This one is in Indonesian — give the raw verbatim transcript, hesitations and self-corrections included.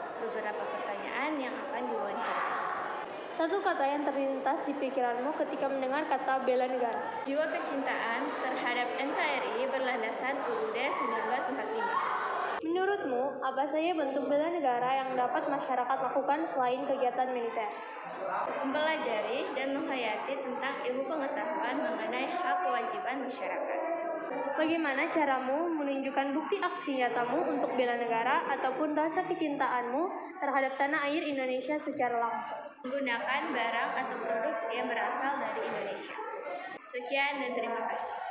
beberapa pertanyaan yang akan diwawancarai. Satu kata yang terlintas di pikiranmu ketika mendengar kata bela negara. Jiwa kecintaan terhadap N K R I berlandasan U U D seribu sembilan ratus empat puluh lima. Menurutmu, apa saja bentuk bela negara yang dapat masyarakat lakukan selain kegiatan militer? Mempelajari dan menghayati tentang ilmu pengetahuan mengenai hak kewajiban masyarakat. Bagaimana caramu menunjukkan bukti aksi nyatamu untuk bela negara ataupun rasa kecintaanmu terhadap tanah air Indonesia secara langsung? Menggunakan barang atau produk yang berasal dari Indonesia. Sekian dan terima kasih.